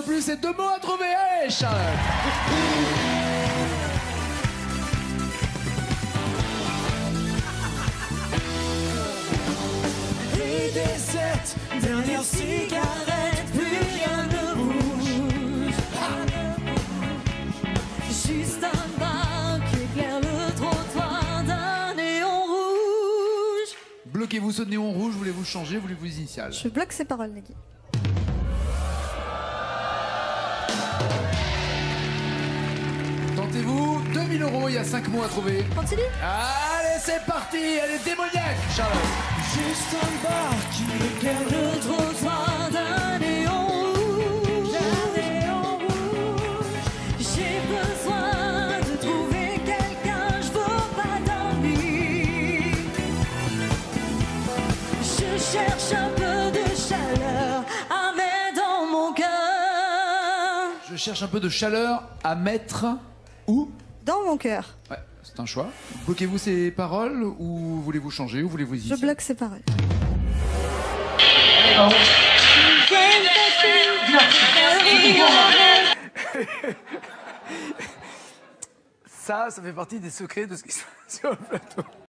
plus, c'est 2 mots à trouver. Allez, Charlotte. Et des 7 dernières cigarettes, plus rien ne bouge. Juste un bar qui éclaire le trottoir d'un néon rouge. Bloquez-vous ce néon rouge, voulez-vous changer, voulez-vous les initiales? Je bloque ces paroles, Nagui. Tentez-vous, 2000 €, il y a 5 mots à trouver. Continue. Allez, c'est parti, elle est démoniaque, Charlotte. Juste un bar qui éclaire le trottoir d'un néon rouge. J'ai besoin de trouver quelqu'un, je veux pas dormir. Je cherche un peu de chaleur à mettre dans mon cœur. Je cherche un peu de chaleur à mettre où? Dans mon cœur. Ouais, c'est un choix. Bloquez-vous ces paroles ou voulez-vous changer ou voulez-vous Je initiales? bloque ces paroles. Ça fait partie des secrets de ce qui se passe sur le plateau.